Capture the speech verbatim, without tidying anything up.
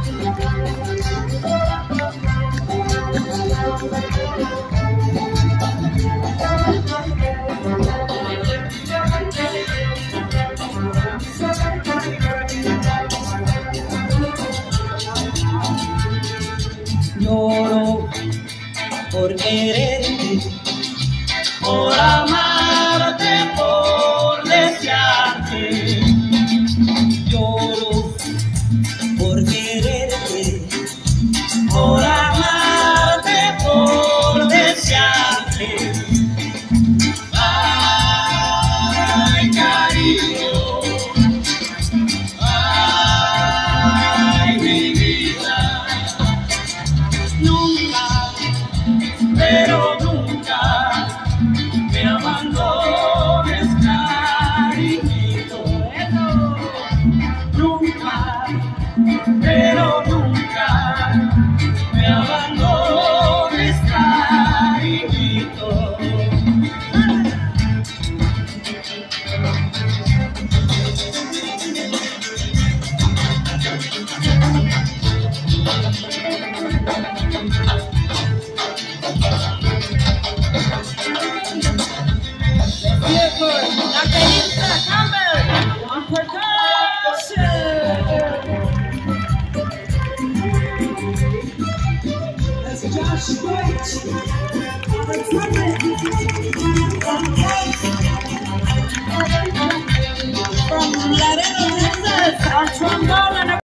Lloro por quererte, por amarte, por desearte. Lloro por quererte, por amarte, por desearte. Ay, cariño, ay, mi vida. Nunca, pero nunca me abandones, cariñito. Nunca, pero nunca me abandones, cariñito. From Laredo, Texas, our trombone and